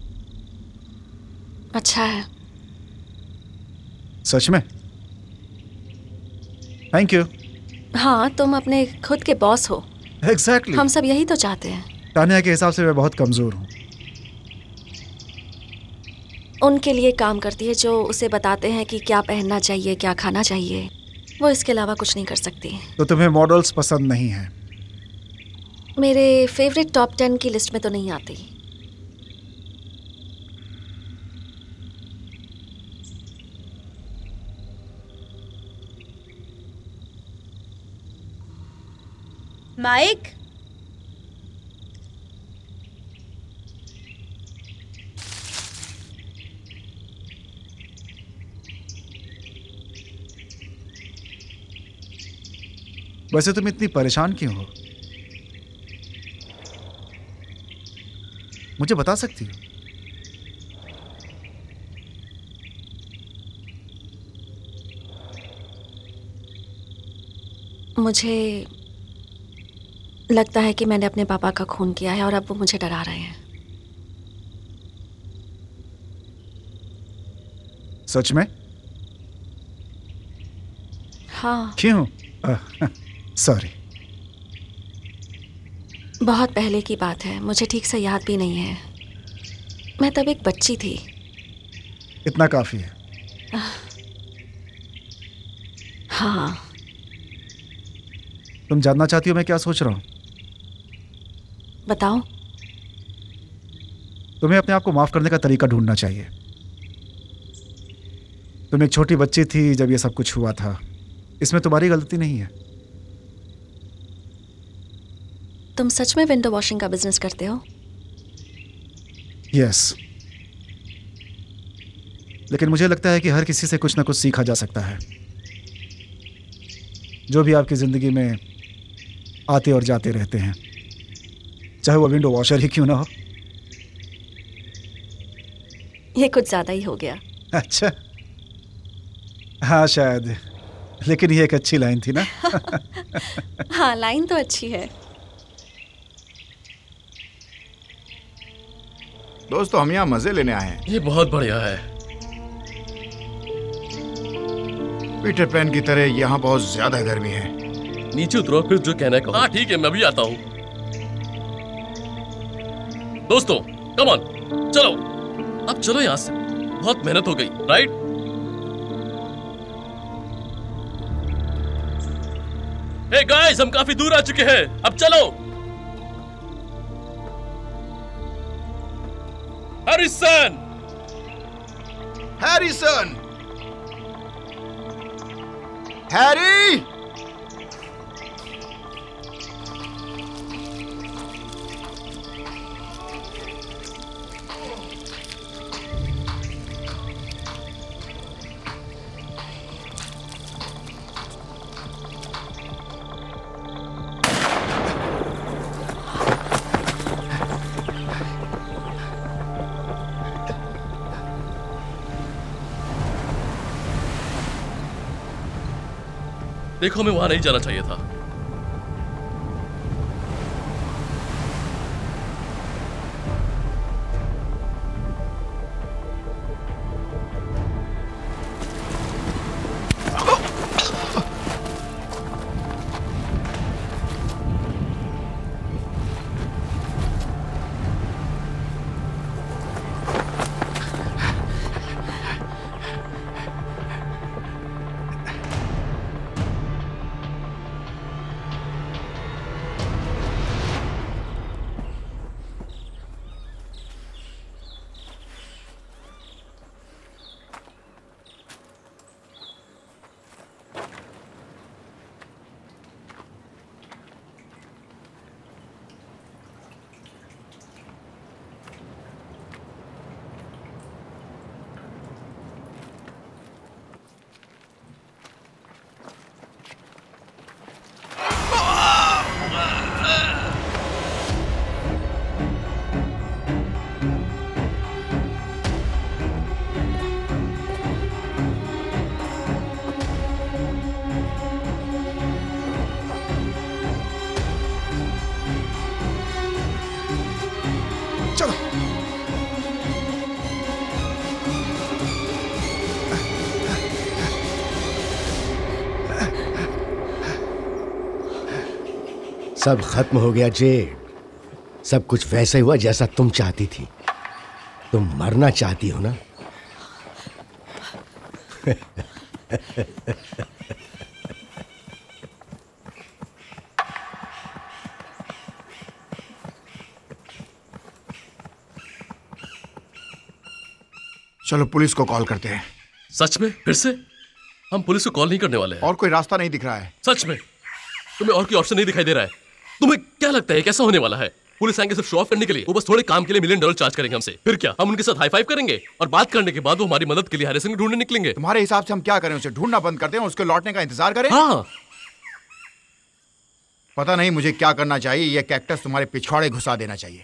अच्छा है। सच में? Thank you. हाँ, तुम अपने खुद के बॉस हो। एग्जैक्टली। हम सब यही तो चाहते हैं। तानिया के हिसाब से मैं बहुत कमज़ोर हूँ। उनके लिए काम करती है जो उसे बताते हैं कि क्या पहनना चाहिए, क्या खाना चाहिए। वो इसके अलावा कुछ नहीं कर सकती। तो तुम्हें मॉडल्स पसंद नहीं हैं? मेरे फेवरेट टॉप 10 की लिस्ट में तो नहीं आती। माइक, वैसे तुम इतनी परेशान क्यों हो? मुझे बता सकती हो? मुझे लगता है कि मैंने अपने पापा का खून किया है और अब वो मुझे डरा रहे हैं। सच में? हाँ। क्यों? सॉरी। बहुत पहले की बात है, मुझे ठीक से याद भी नहीं है। मैं तब एक बच्ची थी। इतना काफी है। हाँ। तुम जानना चाहती हो मैं क्या सोच रहा हूँ? बताओ। तुम्हें अपने आप को माफ करने का तरीका ढूंढना चाहिए। तुम एक छोटी बच्ची थी जब ये सब कुछ हुआ था। इसमें तुम्हारी गलती नहीं है। तुम सच में विंडो वॉशिंग का बिजनेस करते हो? यस। लेकिन मुझे लगता है कि हर किसी से कुछ ना कुछ सीखा जा सकता है। जो भी आपकी ज़िंदगी में आते और जाते रहते हैं, चाहे वो विंडो वॉशर ही क्यों ना हो। ये कुछ ज़्यादा ही हो गया। अच्छा, हाँ शायद, लेकिन ये एक अच्छी लाइन थी ना। हाँ, लाइन तो अच्छी है। दोस्तों, हम यहाँ मजे लेने आए हैं। ये बहुत बढ़िया है। पीटर पैन की तरह यहाँ बहुत ज्यादा गर्मी है। नीचे उतरो, फिर जो कहना है कहो। हाँ ठीक है, मैं भी आता हूँ। दोस्तों कम ऑन, चलो अब चलो यहाँ से। बहुत मेहनत हो गई, राइट? हे गाइस, हम काफी दूर आ चुके हैं, अब चलो। हैरिसन! हैरिसन! हैरी! देखो, हमें वहां नहीं जाना चाहिए था। सब खत्म हो गया जेड। सब कुछ वैसे हुआ जैसा तुम चाहती थी। तुम मरना चाहती हो ना? चलो पुलिस को कॉल करते हैं। सच में? फिर से? हम पुलिस को कॉल नहीं करने वाले हैं। और कोई रास्ता नहीं दिख रहा है। सच में? तुम्हें और कोई ऑप्शन नहीं दिखाई दे रहा है? तुम्हें क्या लगता है कैसा होने वाला है? पुलिस आएंगे सिर्फ शो ऑफ करने के लिए। वो बस थोड़े काम के लिए $1 मिलियन चार्ज करेंगे हमसे। फिर क्या हम उनके साथ हाई फाइव करेंगे और बात करने के बाद वो हमारी मदद के लिए हरे सिंह ढूंढने निकलेंगे। तुम्हारे हिसाब से हम क्या करें? उसे ढूंढना बंद कर दें और उसके लौटने का इंतजार करें? हाँ। पता नहीं मुझे क्या करना चाहिए। यह कैक्टस तुम्हारे पिछवाड़े घुसा देना चाहिए।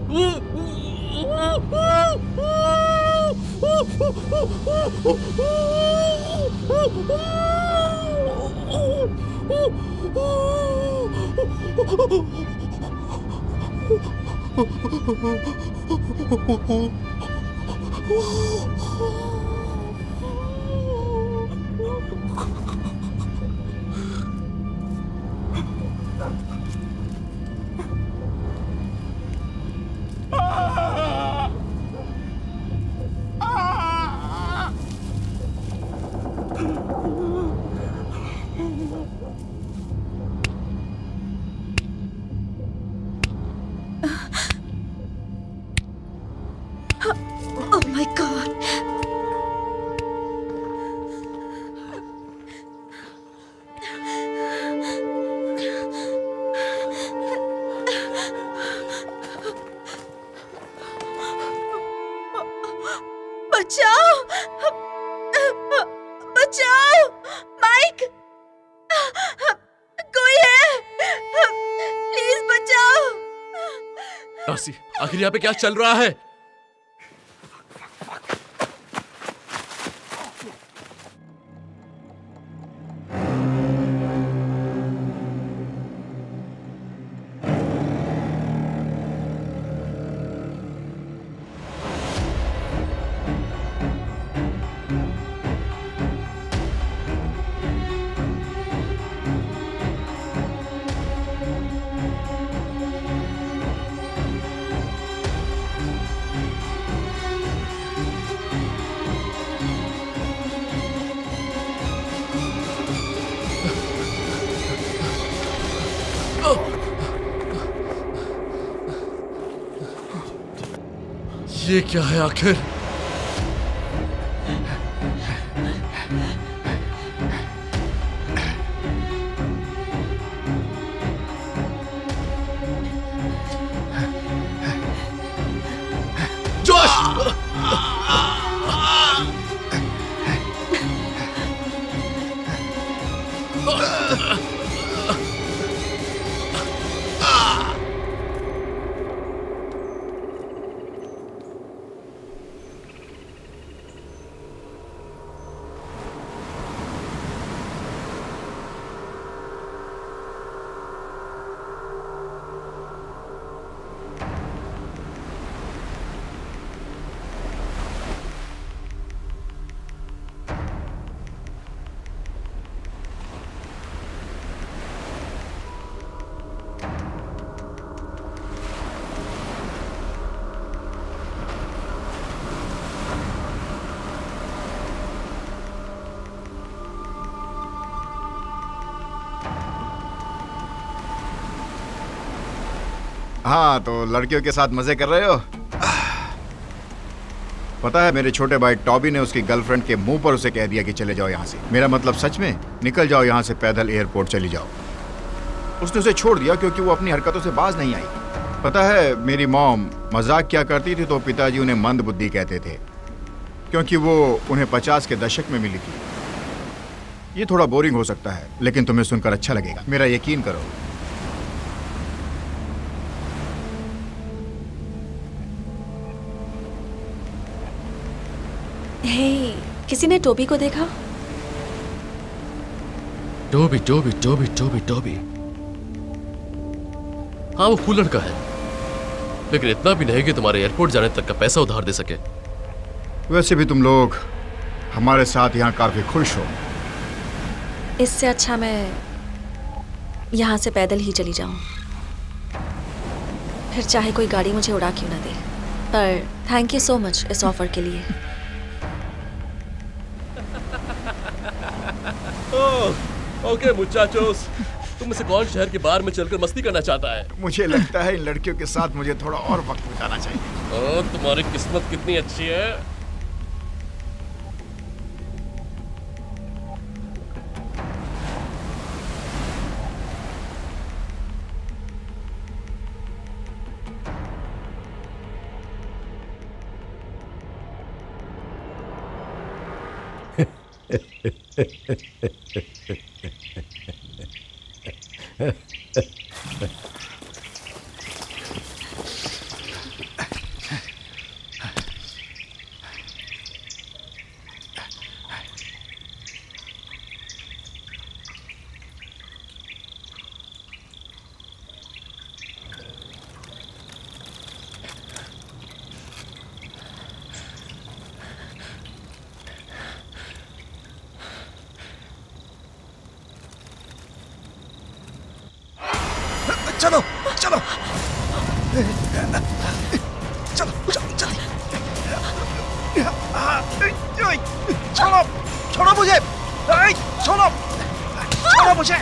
Oh my God. बचाओ! बचाओ! माइक! कोई है? प्लीज बचाओ! डार्सी, आखिर यहाँ पे क्या चल रहा है? ये क्या है आखिर? जोश! हाँ, तो लड़कियों के साथ मजे कर रहे हो? पता है, मेरे छोटे भाई टॉबी ने उसकी गर्लफ्रेंड के मुंह पर उसे कह दिया कि चले जाओ यहाँ से। मेरा मतलब सच में, निकल जाओ यहाँ से, पैदल एयरपोर्ट चली जाओ। उसने उसे छोड़ दिया क्योंकि वो अपनी हरकतों से बाज नहीं आई। पता है, मेरी मॉम मजाक क्या करती थी तो पिताजी उन्हें मंद बुद्धि कहते थे, क्योंकि वो उन्हें 50 के दशक में मिली थी। ये थोड़ा बोरिंग हो सकता है, लेकिन तुम्हें सुनकर अच्छा लगेगा, मेरा यकीन करो। हे, किसी ने टोबी को देखा? Toby Toby Toby Toby Toby. हाँ, वो कूल लड़का है, लेकिन इतना भी नहीं कि तुम्हारे एयरपोर्ट जाने तक का पैसा उधार दे सके। वैसे भी तुम लोग हमारे साथ यहाँ काफी खुश हो। इससे अच्छा मैं यहाँ से पैदल ही चली जाऊँ, फिर चाहे कोई गाड़ी मुझे उड़ा क्यों ना दे। पर थैंक यू सो मच इस ऑफर के लिए। ओके मुचाचोस, तुम में से कौन शहर के बार में चलकर मस्ती करना चाहता है? मुझे लगता है इन लड़कियों के साथ मुझे थोड़ा और वक्त बिताना चाहिए। तुम्हारी किस्मत कितनी अच्छी है। चलो चलो चलो। छोड़ो छोड़ो मुझे, छोड़ो छोड़ो मुझे।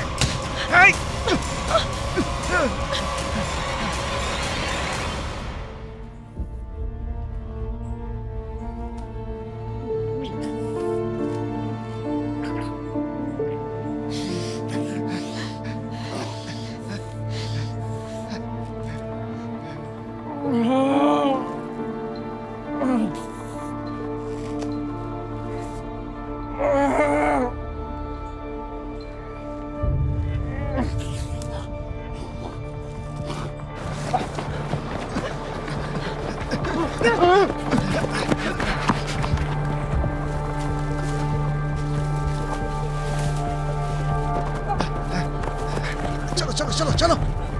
चलो चलो चलो चलो।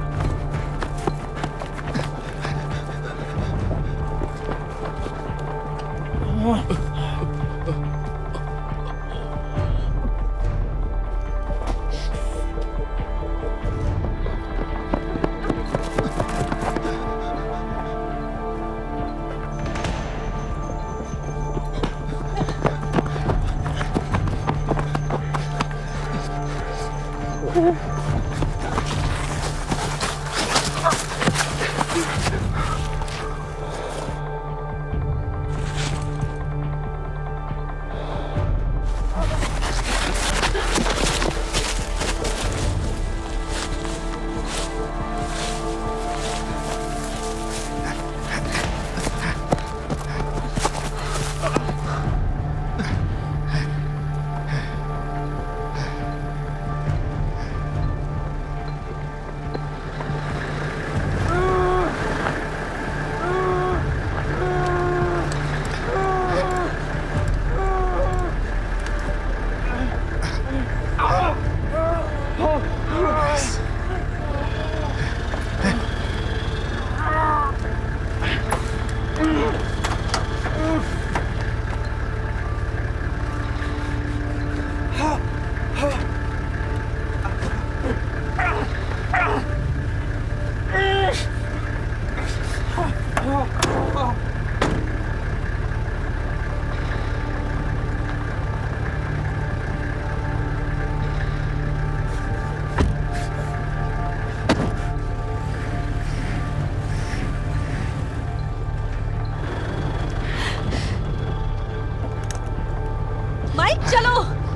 माइक चलो।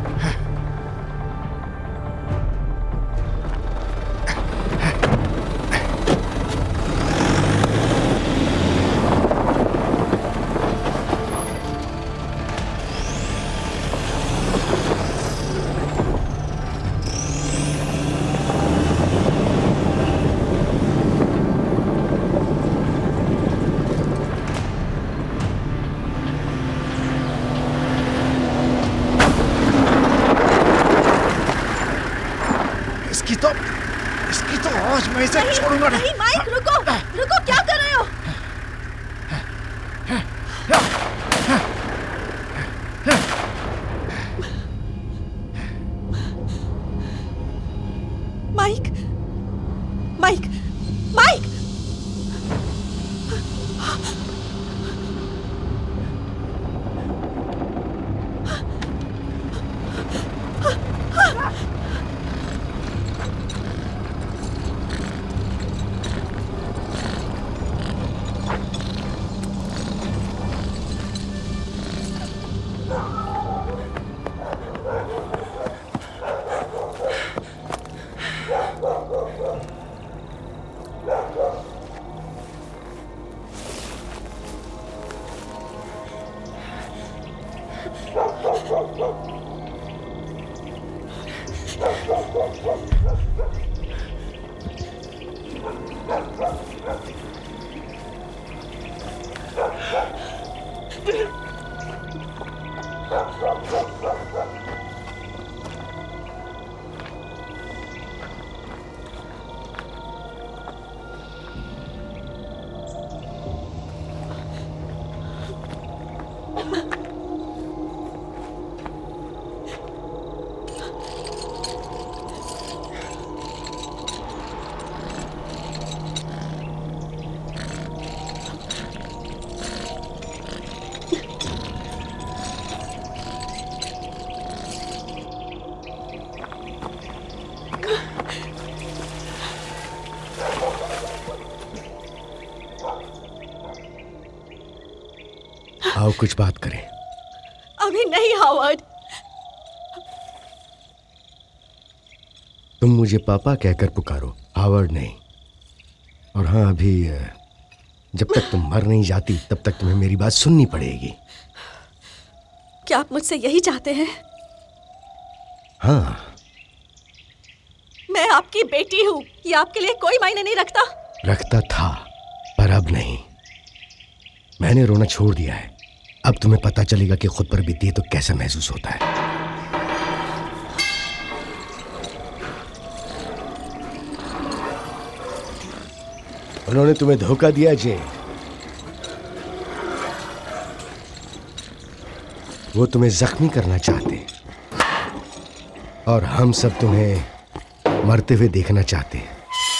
इसकी तो आज मैं इसे छोड़ूंगा नहीं। नहीं माइक रुको रुको, क्या कर रहे हो? माइक माइक माइक आओ कुछ बात करें। अभी नहीं हावर्ड। तुम मुझे पापा कहकर पुकारो, हावर्ड नहीं। और हाँ, अभी जब तक तुम मर नहीं जाती तब तक तुम्हें मेरी बात सुननी पड़ेगी। क्या आप मुझसे यही चाहते हैं? हाँ। मैं आपकी बेटी हूँ, ये आपके लिए कोई मायने नहीं रखता। रखता था, पर अब नहीं। मैंने रोना छोड़ दिया है। अब तुम्हें पता चलेगा कि खुद पर बीती है तो कैसा महसूस होता है। उन्होंने तुम्हें धोखा दिया जे। वो तुम्हें जख्मी करना चाहते और हम सब तुम्हें मरते हुए देखना चाहते हैं।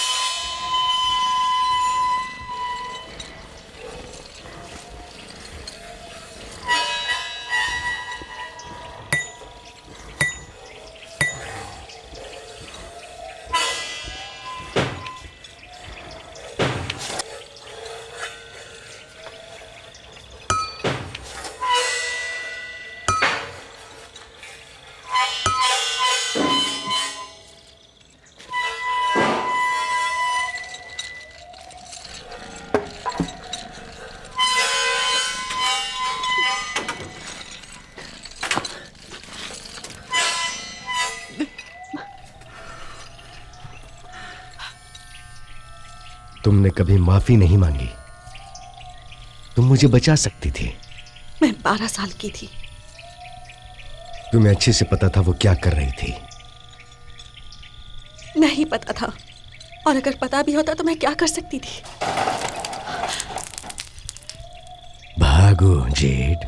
तुमने कभी माफी नहीं मांगी। तुम मुझे बचा सकती थी। मैं 12 साल की थी। तुम्हें अच्छे से पता था वो क्या कर रही थी। नहीं पता था, और अगर पता भी होता तो मैं क्या कर सकती थी? भागो जेड।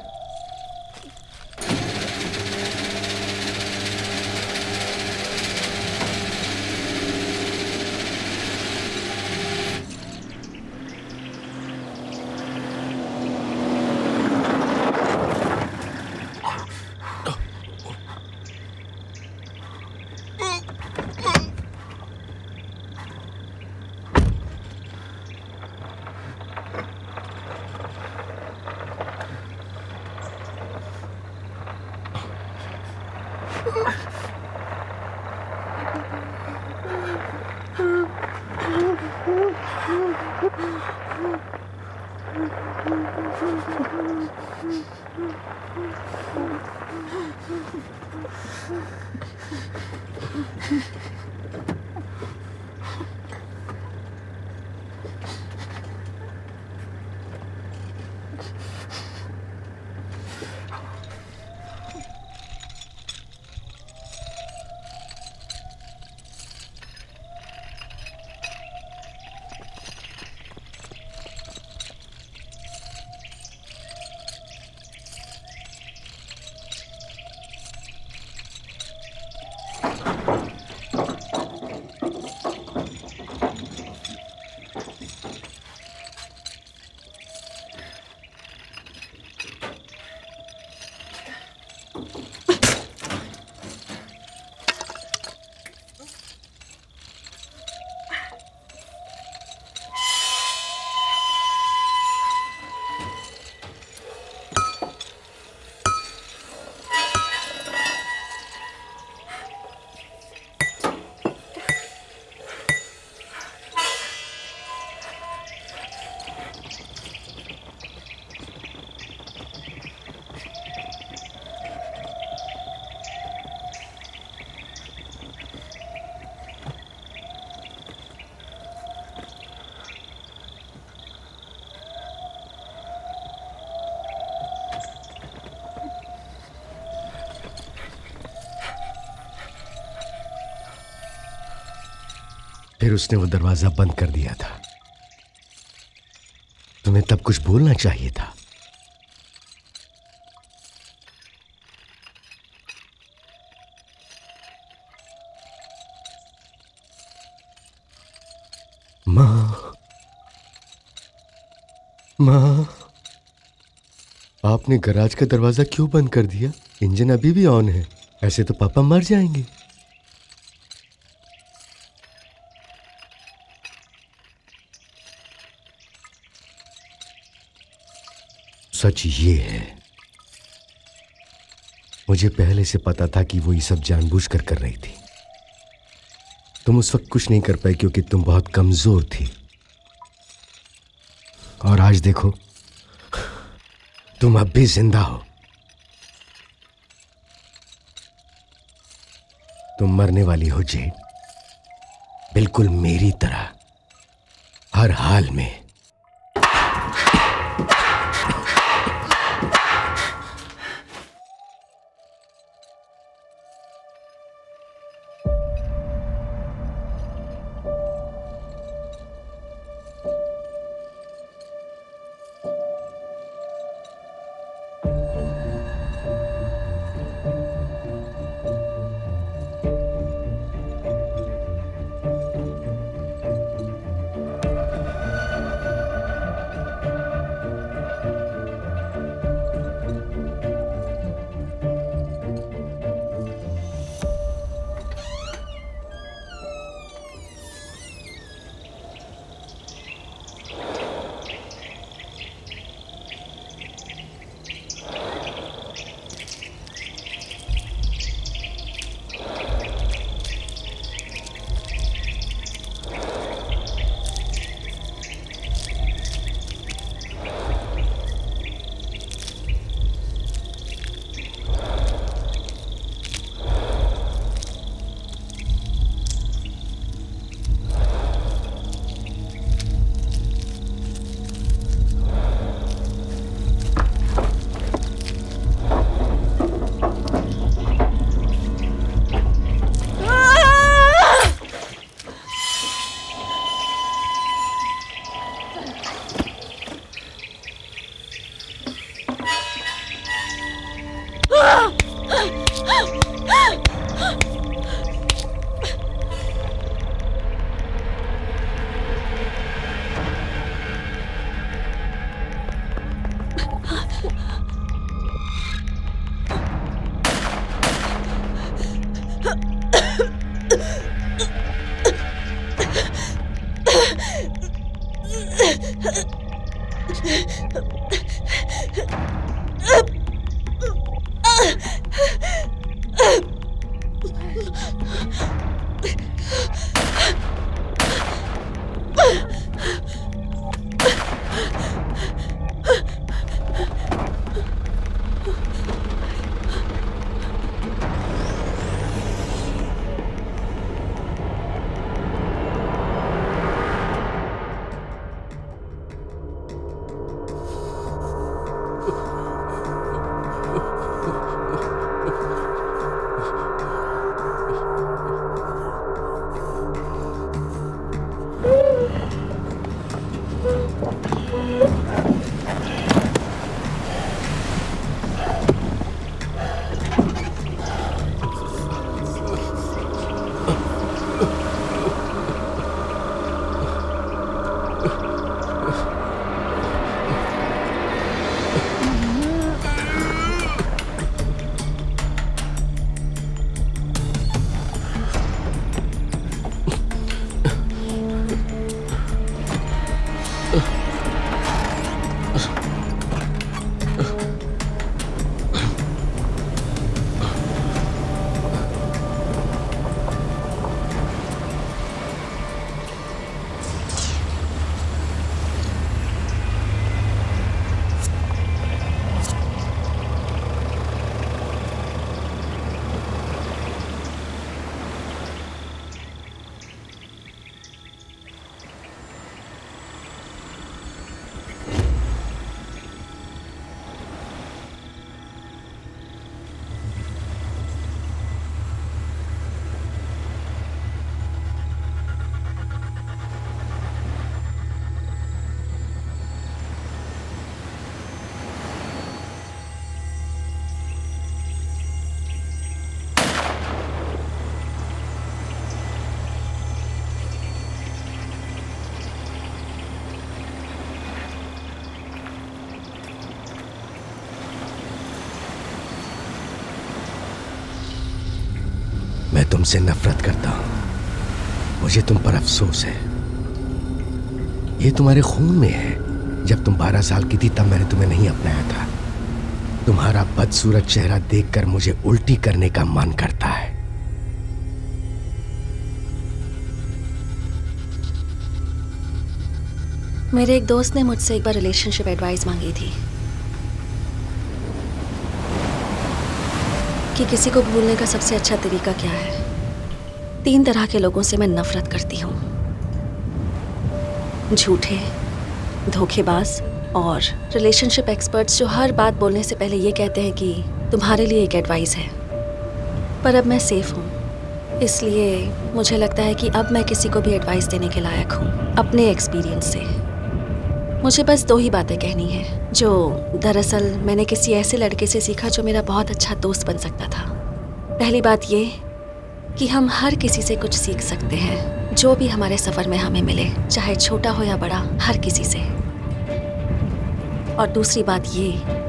फिर उसने वो दरवाजा बंद कर दिया था। तुम्हें तब कुछ बोलना चाहिए था। माँ, आपने गैराज का दरवाजा क्यों बंद कर दिया? इंजन अभी भी ऑन है। ऐसे तो पापा मर जाएंगे। सच ये है, मुझे पहले से पता था कि वो ये सब जानबूझकर कर रही थी। तुम उस वक्त कुछ नहीं कर पाई क्योंकि तुम बहुत कमजोर थी, और आज देखो तुम अब भी जिंदा हो। तुम मरने वाली हो जेड, बिल्कुल मेरी तरह, हर हाल में। मैं तुमसे नफरत करता हूं, मुझे तुम पर अफसोस है। ये तुम्हारे खून में है, जब तुम 12 साल की थी तब मैंने तुम्हें नहीं अपनाया था। तुम्हारा बदसूरत चेहरा देखकर मुझे उल्टी करने का मन करता है। मेरे एक दोस्त ने मुझसे एक बार रिलेशनशिप एडवाइस मांगी थी कि किसी को भूलने का सबसे अच्छा तरीका क्या है। 3 तरह के लोगों से मैं नफरत करती हूँ, झूठे, धोखेबाज और रिलेशनशिप एक्सपर्ट्स जो हर बात बोलने से पहले ये कहते हैं कि तुम्हारे लिए एक एडवाइस है। पर अब मैं सेफ हूँ, इसलिए मुझे लगता है कि अब मैं किसी को भी एडवाइस देने के लायक हूँ अपने एक्सपीरियंस से। मुझे बस 2 ही बातें कहनी है जो दरअसल मैंने किसी ऐसे लड़के से सीखा जो मेरा बहुत अच्छा दोस्त बन सकता था। पहली बात ये कि हम हर किसी से कुछ सीख सकते हैं, जो भी हमारे सफ़र में हमें मिले, चाहे छोटा हो या बड़ा, हर किसी से। और दूसरी बात ये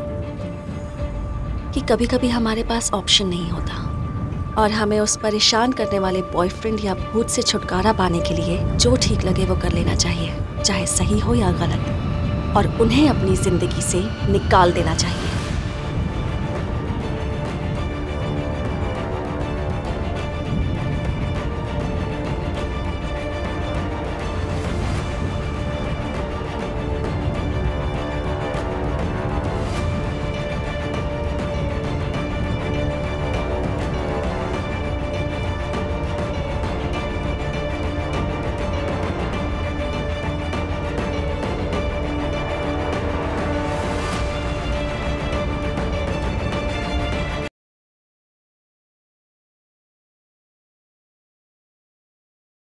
कि कभी कभी हमारे पास ऑप्शन नहीं होता और हमें उस परेशान करने वाले बॉयफ्रेंड या भूत से छुटकारा पाने के लिए जो ठीक लगे वो कर लेना चाहिए, चाहे सही हो या गलत, और उन्हें अपनी ज़िंदगी से निकाल देना चाहिए।